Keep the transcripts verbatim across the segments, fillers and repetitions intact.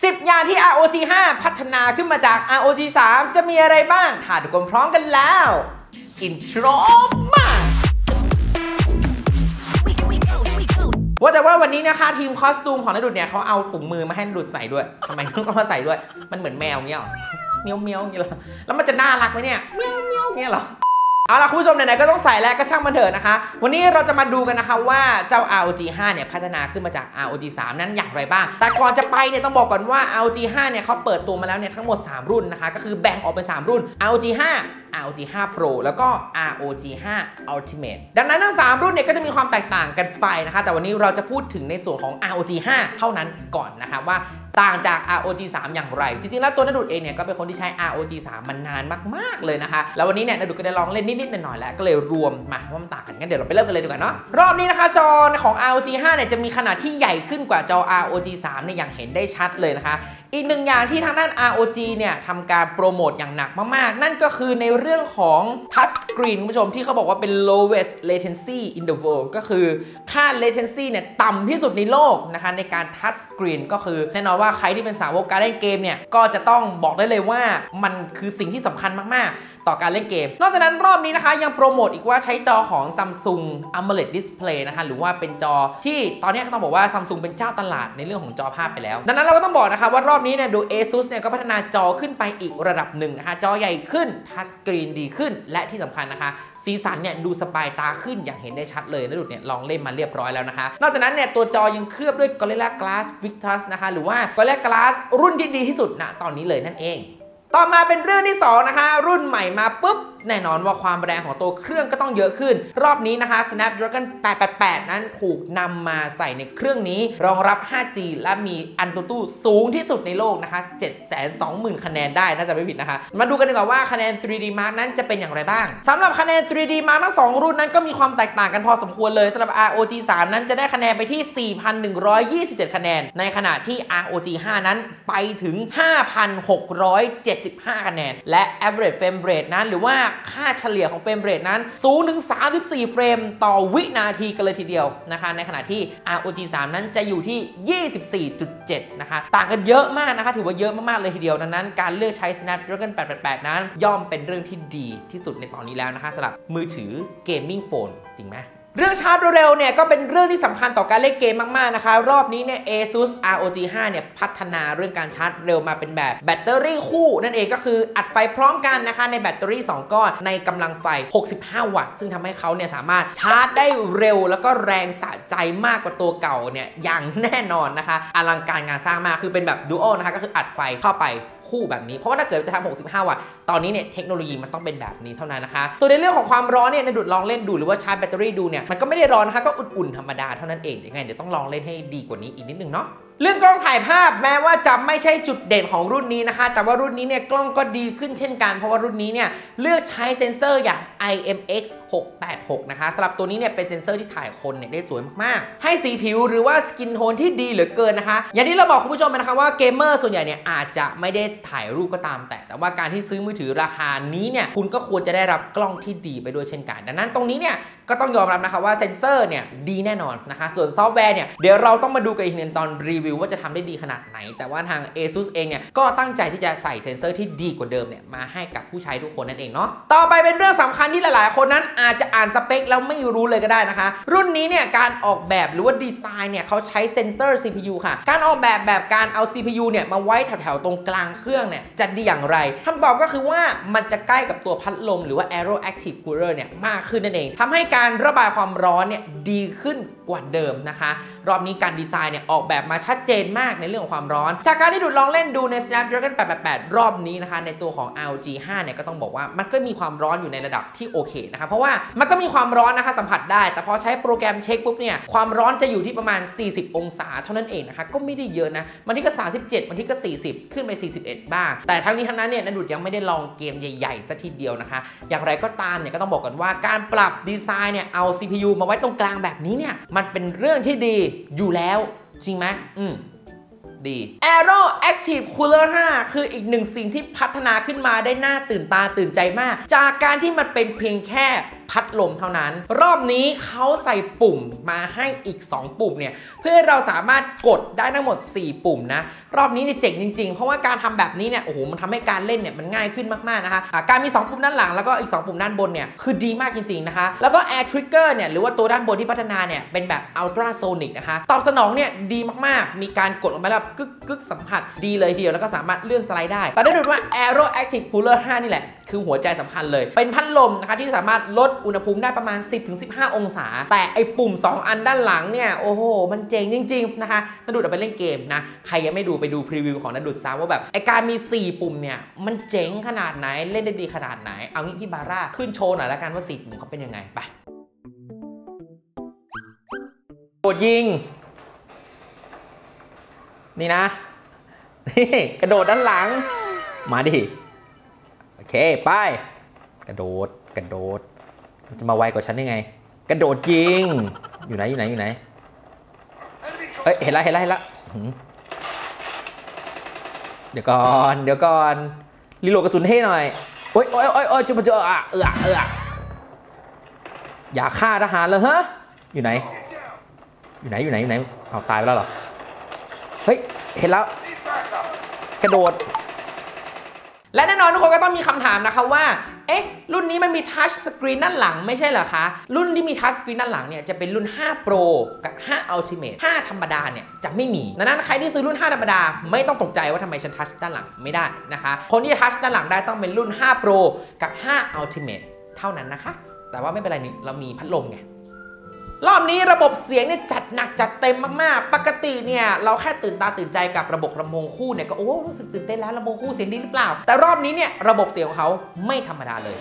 สิบ อย่างที่ อาร์ โอ จี ห้า พัฒนาขึ้นมาจาก อาร์ โอ จี สาม จะมีอะไรบ้างถ้าทุกคนพร้อมกันแล้วอินโทรมาว่าแต่ว่าวันนี้นะคะทีมคอสตูมของนดุดเนี่ยเขาเอาถุงมือมาให้นดุดใส่ด้วยทำไมต้องมาใส่ด้วยมันเหมือนแมวเงี้ยหรอเมียวเมียวอย่างเงี้ยหรอแล้วมันจะน่ารักไหมเนี่ยเมียวเมียวเงี้ยหรอเอาล่ะคุณผู้ชมไหนๆก็ต้องใส่แล้วก็ช่างมันเถอะนะคะวันนี้เราจะมาดูกันนะคะว่าเจ้า อาร์ โอ จี ห้า เนี่ยพัฒนาขึ้นมาจาก อาร์ โอ จี สาม นั้นอย่างไรบ้างแต่ก่อนจะไปเนี่ยต้องบอกก่อนว่า อาร์ โอ จี ห้า เนี่ยเขาเปิดตัวมาแล้วเนี่ยทั้งหมดสามรุ่นนะคะก็คือแบ่งออกเป็นสามรุ่น อาร์ โอ จี ห้า อาร์ โอ จี ห้า Pro แล้วก็ อาร์ โอ จี ห้า Ultimate ดังนั้นทั้งสามรุ่นเนี่ยก็จะมีความแตกต่างกันไปนะคะแต่วันนี้เราจะพูดถึงในส่วนของ อาร์ โอ จี ห้า เท่านั้นก่อนนะคะว่าต่างจาก อาร์ โอ จี สาม อย่างไรจริงๆแล้วตัวนดุดเองเนี่ยก็เป็นคนที่ใช้ อาร์ โอ จี สาม มานานมากๆเลยนะคะแล้ววันนี้เนี่ยนดุดก็ได้ลองเล่นนิดๆหน่อยๆแล้วก็เลยรวมมาว่ามันต่างกันงั้นเดี๋ยวเราไปเริ่มกันเลยดีกว่าเนาะรอบนี้นะคะจอของ อาร์ โอ จี ห้า เนี่ยจะมีขนาดที่ใหญ่ขึ้นกว่าจอ อาร์ โอ จี สาม เนี่ยอย่างเห็นได้ชัดเลยนะคะอีกหนึ่งอย่างที่ทางด้าน อาร์ โอ จี เนี่ยทำการโปรโมทอย่างหนักมากๆนั่นก็คือในเรื่องของ Touch Screen คุณผู้ชมที่เขาบอกว่าเป็น lowest latency in the world ก็คือค่า latency เนี่ยต่ำที่สุดในโลกนะคะในการ Touch Screen ก็คือแน่นอนว่าใครที่เป็นสาวกการเล่นเกมเนี่ยก็จะต้องบอกได้เลยว่ามันคือสิ่งที่สำคัญมากๆต่อการเล่นเกมนอกจากนั้นรอบนี้นะคะยังโปรโมทอีกว่าใช้จอของ Samsung AMOLED Display นะคะหรือว่าเป็นจอที่ตอนนี้ก็ต้องบอกว่า Samsung เป็นเจ้าตลาดในเรื่องของจอภาพไปแล้วดังนั้นเราก็ต้องบอกนะคะว่ารอบนี้เนี่ยดู ASUS เนี่ยก็พัฒนาจอขึ้นไปอีกระดับหนึ่งนะคะจอใหญ่ขึ้น Touch Screen ดีขึ้นและที่สำคัญนะคะสีสันเนี่ยดูสบายตาขึ้นอย่างเห็นได้ชัดเลยนดุดเนี่ยลองเล่นมาเรียบร้อยแล้วนะคะนอกจากนั้นเนี่ยตัวจอยังเคลือบด้วย Gorilla Glass Victus นะคะหรือว่า Gorilla Glass รุ่นที่ดีที่สุดณตอนนี้เลยนั่นเองต่อมาเป็นเรื่องที่สองนะคะรุ่นใหม่มาปุ๊บแน่นอนว่าความแรงของตัวเครื่องก็ต้องเยอะขึ้นรอบนี้นะคะ Snapdragon แปดแปดแปด นั้นถูกนำมาใส่ในเครื่องนี้รองรับ ห้าจี และมี AnTuTu สูงที่สุดในโลกนะคะ เจ็ดแสนสองหมื่น คะแนนได้น่าจะไม่ผิดนะคะมาดูกันดีกว่าว่าคะแนน ทรี ดี Mark นั้นจะเป็นอย่างไรบ้างสำหรับคะแนน ทรี ดี Mark ทั้งสองรุ่นนั้นก็มีความแตกต่างกันพอสมควรเลยสำหรับ อาร์ โอ จี สาม นั้นจะได้คะแนนไปที่ สี่พันหนึ่งร้อยยี่สิบเจ็ด คะแนนในขณะที่ อาร์ โอ จี ห้า นั้นไปถึง ห้าพันหกร้อยเจ็ดสิบห้า คะแนนและ average frame rate นั้นหรือว่าค่าเฉลี่ยของเฟรมเรทนั้นสูงถึงสามสิบสี่เฟรมต่อวินาทีกันเลยทีเดียวนะคะในขณะที่ อาร์ โอ จี สาม นั้นจะอยู่ที่ ยี่สิบสี่จุดเจ็ด นะคะต่างกันเยอะมากนะคะถือว่าเยอะมากๆเลยทีเดียวดังนั้นการเลือกใช้ Snapdragon แปดแปดแปด นั้นย่อมเป็นเรื่องที่ดีที่สุดในตอนนี้แล้วนะคะสำหรับมือถือเกมมิ่งโฟนจริงไหมเรื่องชาร์จเร็วเนี่ยก็เป็นเรื่องที่สำคัญต่อการเล่นเกมมากๆนะคะรอบนี้เนี่ย ASUS อาร์ โอ จี ห้า เนี่ยพัฒนาเรื่องการชาร์จเร็วมาเป็นแบบแบตเตอรี่คู่นั่นเองก็คืออัดไฟพร้อมกันนะคะในแบตเตอรี่สองก้อนในกำลังไฟหกสิบห้าวัตต์ซึ่งทำให้เขาเนี่ยสามารถชาร์จได้เร็วแล้วก็แรงสะใจมากกว่าตัวเก่าเนี่ยอย่างแน่นอนนะคะอลังการงานสร้างมากคือเป็นแบบ Dual นะคะก็คืออัดไฟเข้าไปคู่แบบนี้เพราะว่าถ้าเกิดจะทำหกสิบห้าวัตต์ตอนนี้เนี่ยเทคโนโลยีมันต้องเป็นแบบนี้เท่านั้นนะคะส่วนในเรื่องของความร้อนเนี่ยในดุดลองเล่นดูหรือว่าชาร์จแบตเตอรี่ดูเนี่ยมันก็ไม่ได้ร้อนนะคะก็อุ่นๆธรรมดาเท่านั้นเองยังไงเดี๋ยวต้องลองเล่นให้ดีกว่านี้อีกนิดนึงเนาะเรื่องกล้องถ่ายภาพแม้ว่าจะไม่ใช่จุดเด่นของรุ่นนี้นะคะแต่ว่ารุ่นนี้เนี่ยกล้องก็ดีขึ้นเช่นกันเพราะว่ารุ่นนี้เนี่ยเลือกใช้เซ็นเซอร์อย่าง ไอ เอ็ม เอ็กซ์ หกแปดหก นะคะสำหรับตัวนี้เนี่ยเป็นเซ็นเซอร์ที่ถ่ายคนเนี่ยได้สวยมากๆให้สีผิวหรือว่าสกินโทนที่ดีเหลือเกินนะคะอย่างที่เราบอกคุณผู้ชมไปนะคะว่าเกมเมอร์ส่วนใหญ่เนี่ยอาจจะไม่ได้ถ่ายรูปก็ตามแต่แต่ว่าการที่ซื้อมือถือราคานี้เนี่ยคุณก็ควรจะได้รับกล้องที่ดีไปด้วยเช่นกันดังนั้นตรงนี้เนี่ยก็ต้องยอมรับนะคะว่าเซ็นเซอร์เนี่ยดีแน่นอนนะคะส่วนซอฟต์แวร์เนี่ยเดี๋ยวเราต้องมาดูกันอีกทีตอนรีวิวว่าจะทำได้ดีขนาดไหนแต่ว่าทาง ASUS เองเนี่ยก็ตั้งใจที่จะใส่เซ็นเซอร์ที่ดีกว่าเดิมเนี่ยมาให้กับผู้ใช้ทุกคนนั่นเองเนาะต่อไปเป็นเรื่องสำคัญที่หลายๆคนนั้นอาจจะอ่านสเปคแล้วไม่รู้เลยก็ได้นะคะรุ่นนี้เนี่ยการออกแบบหรือว่าดีไซน์เนี่ยเขาใช้เซนเตอร์ ซี พี ยู ค่ะการออกแบบแบบการเอา ซี พี ยู เนี่ยมาไว้แถวๆตรงกลางเครื่องเนี่ยจะดีอย่างไรคำตอบก็คือว่ามันจะใกล้กับตัวพัดลมหรือว่า Aero Active Cooler เนี่ยมากขึ้นนั่นเองทำให้การระบายความร้อนเนี่ยดีขึ้นกว่าเดิมนะคะรอบนี้การดีไซน์เนี่ยออกแบบมาชัดเจนมากในเรื่องของความร้อนจากการที่ดูลองเล่นดูใน Snapdragon แปดแปดแปด รอบนี้นะคะในตัวของ อาร์ โอ จี ห้า เนี่ยก็ต้องบอกว่ามันก็มีความร้อนอยู่ในระดับที่โอเคนะคะเพราะว่ามันก็มีความร้อนนะคะสัมผัสได้แต่พอใช้โปรแกรมเช็คปุ๊บเนี่ยความร้อนจะอยู่ที่ประมาณสี่สิบองศาเท่านั้นเองนะคะก็ไม่ได้เยอะนะบางทีก็สามสิบเจ็ดบางทีก็สี่สิบขึ้นไปสี่สิบเอ็ดบ้างแต่ทั้งนี้ทั้งนั้นเนี่ยนดุดยังไม่ได้ลองเกมใหญ่ๆสักทีเดียวนะคะอย่างไรก็ตามเนี่ยก็ต้องบอกกันว่าการปรับดีไซน์เนี่ยเอา ซี พี ยู มาไว้ตรงกลางแบบนี้เนี่ยมันเป็นเรื่องที่ดีอยู่แล้วจริงไหมอืมดี Aero Active Cooler ห้า คืออีกหนึ่งสิ่งที่พัฒนาขึ้นมาได้น่าตื่นตาตื่นใจมากจากการที่มันเป็นเพียงแค่พัดลมเท่านั้นรอบนี้เขาใส่ปุ่มมาให้อีกสองปุ่มเนี่ยเพื่อเราสามารถกดได้ทั้งหมดสี่ปุ่มนะรอบนี้เนี่ยเจ๋งจริงๆเพราะว่าการทำแบบนี้เนี่ยโอ้โหมันทำให้การเล่นเนี่ยมันง่ายขึ้นมากๆนะคะการมีสองปุ่มด้านหลังแล้วก็อีกสองปุ่มด้านบนเนี่ยคือดีมากจริงๆนะคะแล้วก็ Air Trigger เนี่ยหรือว่าตัวด้านบนที่พัฒนาเนี่ยเป็นแบบ Ultra Sonic นะคะตอบสนองเนี่ยดีมากๆมีการกดออกมาแล้วกึกกึกสัมผัสดีเลยทีเดียวแล้วก็สามารถเลื่อนสไลด์ได้แต่ได้ดูว่า Aero Active Cooler ห้านี่แหละคือหัวใจสำคัญเลยเป็นพัดลมนะคะที่สามารถลดอุณหภูมิได้ประมาณ สิบถึงสิบห้า องศาแต่ไอปุ่มสองอันด้านหลังเนี่ยโอ้โหมันเจ๋งจริงๆนะคะนดุดเอาไปเล่นเกมนะใครยังไม่ดูไปดูพรีวิวของนดุดซะว่าแบบไอการมีสี่ปุ่มเนี่ยมันเจ๋งขนาดไหนเล่นได้ดีขนาดไหนเอางี้พี่บาร่าขึ้นโชว์หน่อยละกันว่าสี่ปุ่มเขาเป็นยังไงไปกดยิงนี่นะนี่กระโดดด้านหลังมาดิโอเคไปกระโดดกระโดดมันจะมาไวกว่าฉันได้ไงกระโดดยิงอยู่ไหนอยู่ไหนอยู่ไหนเอ้ยเห็นแล้วเห็นแล้วเห็นแล้วเดี๋ยวก่อนเดี๋ยวก่อนรีโหลดกระสุนให้หน่อยโอ๊ยโอ๊ยโอ๊ยโอ๊ยจุ๊บจุ๊บอ่ะเออเอออย่าฆ่าทหารเลยฮะอยู่ไหนอยู่ไหนอยู่ไหนอยู่ไหนเอาตายไปแล้วเหรอเฮ้ยเห็นแล้วกระโดดและแน่นอนทุกคนก็ต้องมีคำถามนะคะว่าเอ๊ะรุ่นนี้มันมีทัชสกรีนด้านหลังไม่ใช่เหรอคะรุ่นที่มีทัชสกรีนด้านหลังเนี่ยจะเป็นรุ่นห้า Pro กับห้า Ultimate ห้าธรรมดาเนี่ยจะไม่มีดังนั้นใครที่ซื้อรุ่นห้าธรรมดาไม่ต้องตกใจว่าทำไมฉันทัชด้านหลังไม่ได้นะคะคนที่ทัชด้านหลังได้ต้องเป็นรุ่นห้า Pro กับห้า Ultimate เท่านั้นนะคะแต่ว่าไม่เป็นไรนี่เรามีพัดลมไงรอบนี้ระบบเสียงเนี่ยจัดหนักจัดเต็มมากๆปกติเนี่ยเราแค่ตื่นตาตื่นใจกับระบบลำโพงคู่เนี่ยก็โอ้รู้สึกตื่นเต้นแล้วลำโพงคู่เสียงดีหรือเปล่าแต่รอบนี้เนี่ยระบบเสียงของเขาไม่ธรรมดาเลย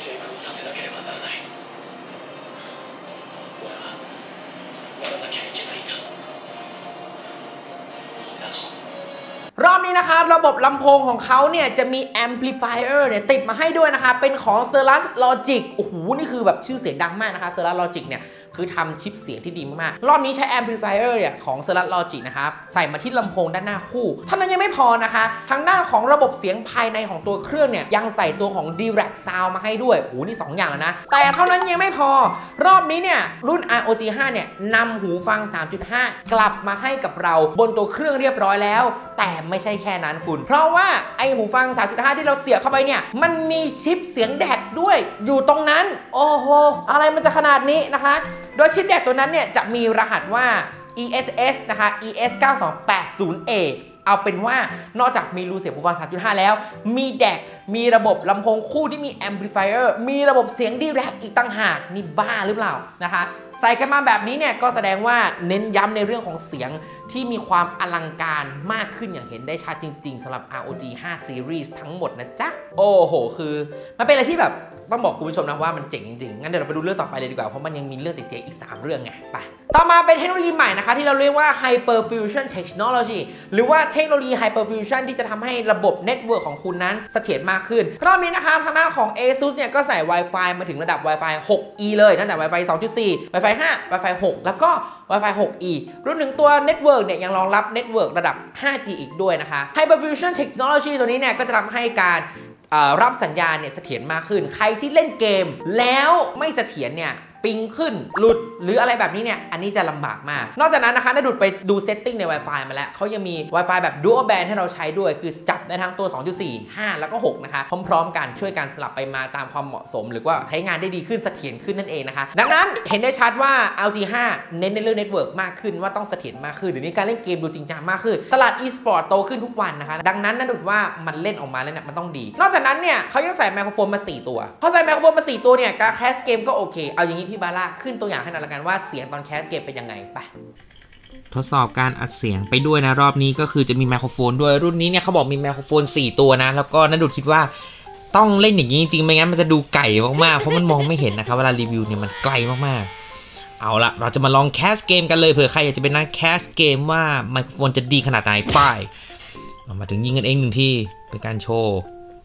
รอบนี้นะคะระบบลำโพงของเขาเนี่ยจะมี amplifier เนี่ยติดมาให้ด้วยนะคะเป็นของ Cirrus Logic โอ้โหนี่คือแบบชื่อเสียงดังมากนะคะ Cirrus Logic เนี่ยคือทำชิปเสียงที่ดีมากๆรอบนี้ใช้ amplifier เนี่ยของ Cirrus Logic นะครับใส่มาที่ลำโพงด้านหน้าคู่เท่านั้นยังไม่พอนะคะทางด้านของระบบเสียงภายในของตัวเครื่องเนี่ยยังใส่ตัวของ Dirac Sound มาให้ด้วยโอ้โหนี่สองอย่างแล้วนะแต่เท่านั้นยังไม่พอรอบนี้เนี่ยรุ่น อาร์ โอ จี ห้า เนี่ยนำหูฟัง สามจุดห้า กลับมาให้กับเราบนตัวเครื่องเรียบร้อยแล้วแต่ไม่ใช่แค่นั้นคุณเพราะว่าไอหูฟัง สามจุดห้า ที่เราเสียบเข้าไปเนี่ยมันมีชิปเสียงแดกด้วยอยู่ตรงนั้นโอ้โหอะไรมันจะขนาดนี้นะคะโดยชิปแดกตัวนั้นเนี่ยจะมีรหัสว่า อี เอส เอส นะคะ อี เอส เก้าสองแปดศูนย์ เอ เอาเป็นว่านอกจากมีรูเสียบหูฟัง สามจุดห้า แล้วมีแดกมีระบบลำโพงคู่ที่มี amplifier มีระบบเสียง Dirac อีกต่างหากนี่บ้าหรือเปล่านะคะใส่กันมาแบบนี้เนี่ยก็แสดงว่าเน้นย้ำในเรื่องของเสียงที่มีความอลังการมากขึ้นอย่างเห็นได้ชัดจริงๆสำหรับ อาร์ โอ จี ห้า Series ทั้งหมดนะจ๊ะโอ้โหคือมันเป็นอะไรที่แบบต้องบอกคุณผู้ชมนะว่ามันเจ๋งจริงๆงั้นเดี๋ยวเราไปดูเรื่องต่อไปเลยดีกว่าเพราะมันยังมีเรื่องเจ๋งๆอีกสามเรื่องไงไปต่อมาเป็นเทคโนโลยีใหม่นะคะที่เราเรียกว่า Hyperfusion Technology หรือว่าเทคโนโลยี Hyperfusion ที่จะทำให้ระบบเน็ตเวิร์กของคุณนั้นเสถียรมากขึ้นรอบนี้นะคะทางด้านของ ASUS เนี่ยก็ใส่ Wi-Fi มาถึงระดับ Wi-Fi หก อี เลยตั้งแต่ Wi-Fi สองจุดสี่ Wi-Fi ห้า Wi-Fi หก แล้วก็ Wi-Fi หก อี รวมถึงตัวเน็ตเวิร์กเนี่ยยังรองรับเน็ตเวิร์กระดับ ห้าจี อีกด้วยนะคะ Hyperfusion Technology ตัวนี้เนี่ยก็จะทำให้การรับสัญญาณเนี่ยเสถียรมากขึ้นใครที่เล่นเกมแล้วไม่เสถียรเนี่ยปิงขึ้นหลุดหรืออะไรแบบนี้เนี่ยอันนี้จะลำบากมากนอกจากนั้นนะคะได้ดูไปดูเซตติ้งใน Wi-Fi มาแล้วเขายังมี Wi-Fi แบบ Dual Band ให้เราใช้ด้วยคือจับในทั้งตัว สองจุดสี่ ห้า แล้วก็ หก นะคะพร้อมๆกันช่วยกันสลับไปมาตามความเหมาะสมหรือว่าใช้งานได้ดีขึ้นเสถียรขึ้นนั่นเองนะคะดังนั้นเห็นได้ชัดว่า แอล จี ห้า เน้นในเรื่องเน็ตเวิร์กมากขึ้นว่าต้องเสถียรมากขึ้นเดี๋ยวนี้การเล่นเกมดูจริงจังมากขึ้นตลาด e-sport โตขึ้นทุกวันนะคะดังนั้นนั่นดูว่ามันเล่นออกมาแล้วเนี่ยมันต้องดีนอกจากนั้นเนี่ยเขายังใส่ไมโครโฟนมาสี่ตัวพอใส่ไมโครโฟนมาสี่ตัวเนี่ยการแคสเกมก็โอเคเอาอย่างนี้พี่บาร่าขึ้นตัวอย่างให้หน่อยละกันว่าเสียงตอนแคสเกมเป็นยังไงไปทดสอบการอัดเสียงไปด้วยนะรอบนี้ก็คือจะมีไมโครโฟนด้วยรุ่นนี้เนี่ยเขาบอกมีไมโครโฟนสี่ตัวนะแล้วก็นัดดูคิดว่าต้องเล่นอย่างนี้จริงๆไม่งั้นมันจะดูไก่มากๆเพราะมันมองไม่เห็นนะครับเวลารีวิวเนี่ยมันไกลมากๆเอาละเราจะมาลองแคสเกมกันเลยเผื่อใครอยากจะเป็นนักแคสเกมว่าไมโครโฟนจะดีขนาดไหนไปเรามาถึงยิงกันเองหนึ่งที่เป็นการโชว์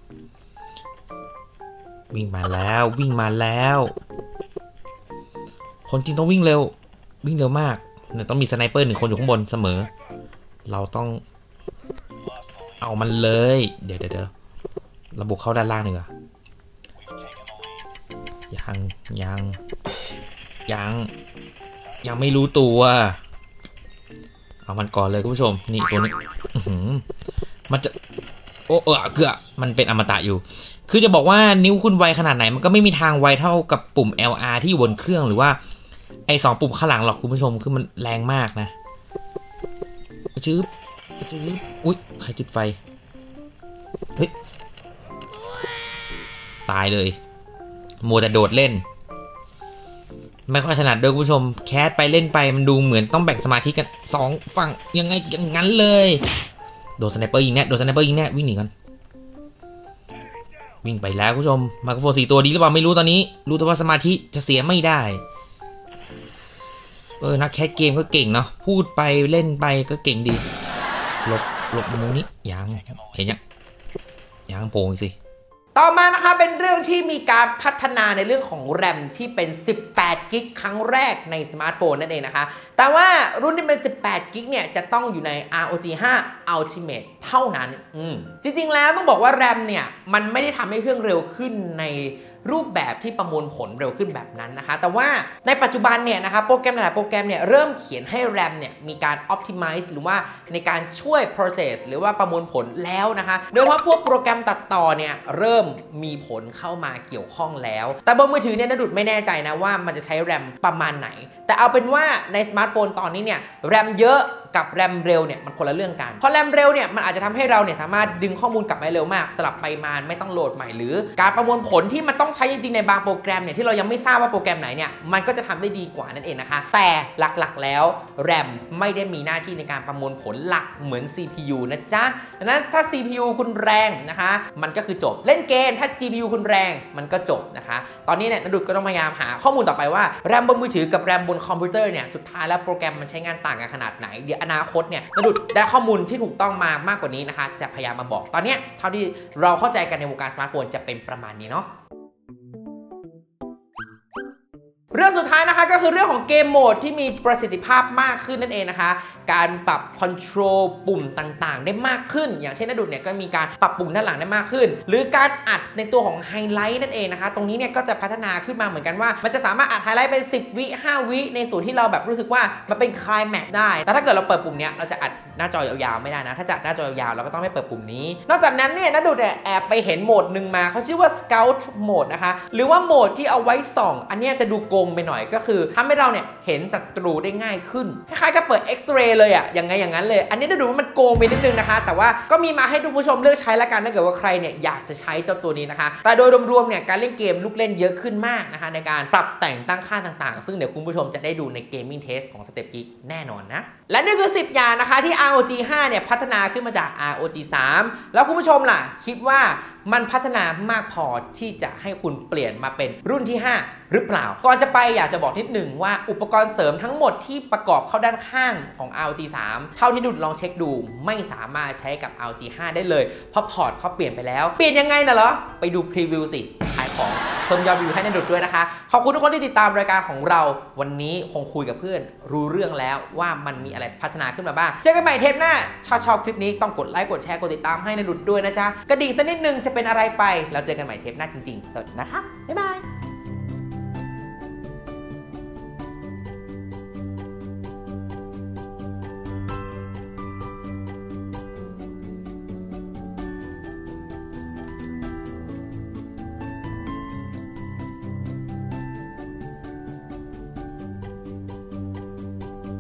วิ่งมาแล้ววิ่งมาแล้วคนจริงต้องวิ่งเร็ววิ่งเร็วมากเนี่ยต้องมีสไนเปอร์หนึ่งคนอยู่ข้างบนเสมอเราต้องเอามันเลยเดี๋ยวเดี๋ยวเราบุกเข้าด้านล่างหนึ่งอะยังยังยังยังไม่รู้ตัวเอามันก่อนเลยคุณผู้ชมนี่ตัวนี้มันจะโอ้เออเกือมันเป็นอมตะอยู่คือจะบอกว่านิ้วคุณไวขนาดไหนมันก็ไม่มีทางไวเท่ากับปุ่ม แอล อาร์ ที่อยู่บนเครื่องหรือว่าไอ้สองปุ่มข้างหลังหรอกคุณผู้ชมคือมันแรงมากนะชื้อชื้ออุ๊ยใครติดไฟเฮ้ยตายเลยโมแต่โดดเล่นไม่ค่อยถนัดด้วยคุณผู้ชมแคสไปเล่นไปมันดูเหมือนต้องแบ่งสมาธิกันสองฝั่งยังไงอย่างนั้นเลยโดนสไนเปอร์ยิงแน่โดนสไนเปอร์ยิงแน่วิ่งหนีกันวิ่งไปแล้วคุณผู้ชมมาโครโฟสี่ตัวดีหรือเปล่าไม่รู้ตอนนี้รู้แต่ว่าสมาธิจะเสียไม่ได้เออนักแคสเกมก็เก่งเนาะพูดไปเล่นไปก็เก่งดีหลบหลบมุมนี้ยังเห็นยังยังโผล่สิต่อมานะคะเป็นเรื่องที่มีการพัฒนาในเรื่องของแรมที่เป็นสิบแปดกิกครั้งแรกในสมาร์ทโฟนนั่นเองนะคะแต่ว่ารุ่นที่เป็นสิบแปดกิกเนี่ยจะต้องอยู่ใน อาร์ โอ จี ไฟว์ Ultimate เท่านั้นอืมจริงๆแล้วต้องบอกว่าแรมเนี่ยมันไม่ได้ทำให้เครื่องเร็วขึ้นในรูปแบบที่ประมวลผลเร็วขึ้นแบบนั้นนะคะแต่ว่าในปัจจุบันเนี่ยนะคะโปรแกรมหลายโปรแกรมเนี่ยเริ่มเขียนให้แรมเนี่ยมีการ optimize หรือว่าในการช่วย process หรือว่าประมวลผลแล้วนะคะโดยเฉพาะพวกโปรแกรมตัดต่อเนี่ยเริ่มมีผลเข้ามาเกี่ยวข้องแล้วแต่บนมือถือเนี่ยนดุดไม่แน่ใจนะว่ามันจะใช้แรมประมาณไหนแต่เอาเป็นว่าในสมาร์ทโฟนตอนนี้เนี่ยแรมเยอะกับแรมเร็วเนี่ยมันคนละเรื่องกันเพราะแรมเร็วเนี่ยมันอาจจะทำให้เราเนี่ยสามารถดึงข้อมูลกลับมาเร็วมากสลับไปมาไม่ต้องโหลดใหม่หรือการประมวลผลที่มันต้องใช้จริงๆในบางโปรแกรมเนี่ยที่เรายังไม่ทราบว่าโปรแกรมไหนเนี่ยมันก็จะทำได้ดีกว่านั่นเองนะคะแต่หลักๆแล้วแรมไม่ได้มีหน้าที่ในการประมวลผลหลักเหมือน ซี พี ยู นะจ๊ะดังนั้นถ้า ซี พี ยู คุณแรงนะคะมันก็คือจบเล่นเกมถ้า จี พี ยู คุณแรงมันก็จบนะคะตอนนี้เนี่ยนดุดก็ต้องพยายามหาข้อมูลต่อไปว่าแรมบนมือถือกับแรมบนคอมพิวเตอร์เนี่ยสุดท้ายแล้วโปรแกรมมันใช้งานต่างกันขนาดไหนเดี๋ยวอนาคตเนี่ยนดุดได้ข้อมูลที่ถูกต้องมามากกว่านี้นะคะจะพยายามมาบอกตอนนี้เท่าที่เราเข้าใจกันในวงการสมาร์ทโฟนจะเป็นประมาณนี้เนาะเรื่องสุดท้ายนะคะก็คือเรื่องของเกมโหมดที่มีประสิทธิภาพมากขึ้นนั่นเองนะคะการปรับคอนโทรลปุ่มต่างๆได้มากขึ้นอย่างเช่นนดุดเนี่ยก็มีการปรับปุ่มด้านหลังได้มากขึ้นหรือการอัดในตัวของไฮไลท์นั่นเองนะคะตรงนี้เนี่ยก็จะพัฒนาขึ้นมาเหมือนกันว่ามันจะสามารถอัดไฮไลท์เป็นสิบวิห้าวิในส่วนที่เราแบบรู้สึกว่ามันเป็นไคลแม็กซ์ได้แต่ถ้าเกิดเราเปิดปุ่มเนี้ยเราจะอัดหน้าจอยาวๆไม่ได้นะถ้าจะหน้าจอยาวๆเราก็ต้องไม่เปิดปุ่มนี้นอกจากนั้นเนี่ยนดุดเนี่ยแอบไปเห็นโหมดหนึ่งมาเขาชื่อว่า Scout Mode นะคะหรือว่าโหมดที่เอาไว้ส่องอันนี้จะดูโกงไปหน่อยก็คือทำให้เราเนี่ยเห็นศัตรูได้ง่ายขึ้นคล้ายๆกับเปิดเอ็กซเรย์เลยอะอย่างไงอย่างนั้นเลยอันนี้ได้ดูว่ามันโกงไปนิดนึงนะคะแต่ว่าก็มีมาให้ทุกผู้ชมเลือกใช้ละกันถ้าเกิดว่าใครเนี่ยอยากจะใช้เจ้าตัวนี้นะคะแต่โดยรวมๆเนี่ยการเล่นเกมลูกเล่นเยอะขึ้นมากนะคะในการปรับแต่งตั้งค่าต่างๆซึ่งเดี๋ยวคุณผู้ชมจะได้ดูใน Gaming Test ของ Step Geek แน่นอนนะและนี่คือสิบอย่างนะคะที่ อาร์ โอ จี ไฟว์ เนี่ยพัฒนาขึ้นมาจาก อาร์ โอ จี ทรี แล้วคุณผู้ชมล่ะคิดว่ามันพัฒนามากพอที่จะให้คุณเปลี่ยนมาเป็นรุ่นที่ห้าหรือเปล่าก่อนจะไปอยากจะบอกนิดหนึ่งว่าอุปกรณ์เสริมทั้งหมดที่ประกอบเข้าด้านข้างของ อาร์ โอ จี ทรี เท่าที่ดุดลองเช็คดูไม่สามารถใช้กับ อาร์ โอ จี ไฟว์ ได้เลยเพราะพอร์ตเขาเปลี่ยนไปแล้วเปลี่ยนยังไงนะเหรอไปดูพรีวิวสิขายของเพิ่มยอดวิวให้ในดุดด้วยนะคะขอบคุณทุกคนที่ติดตามรายการของเราวันนี้คงคุยกับเพื่อนรู้เรื่องแล้วว่ามันมีอะไรพัฒนาขึ้นมาบ้างเจอกันใหม่เทปหน้าชอบชอบคลิปนี้ต้องกดไลค์กดแชร์กดติดตามให้ในดุดด้วยนะจ๊ะกระดิ่งสักนิดนึงจะเป็นอะไรไปแล้วเจอกันใหม่เทปหน้าจริงๆสวัสดีนะคะบ๊ายบาย